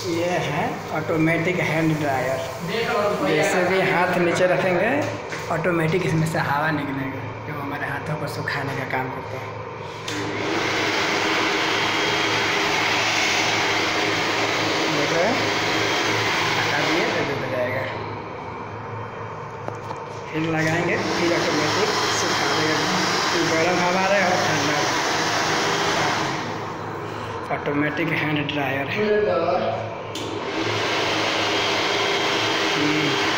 ये है automatic hand dryer. जैसे भी हाथ नीचे रखेंगे ऑटोमेटिक इसमें से हवा निकलेगा जो हमारे हाथों को सुखाने का काम करता है। देख रहे हैं, हटा दिए तो डूब जाएगा, फिर लगाएंगे फिर ऑटोमेटिक सुखा देगा। गर्म हवा रहे और ठंडा, ऑटोमेटिक हैंड ड्रायर है।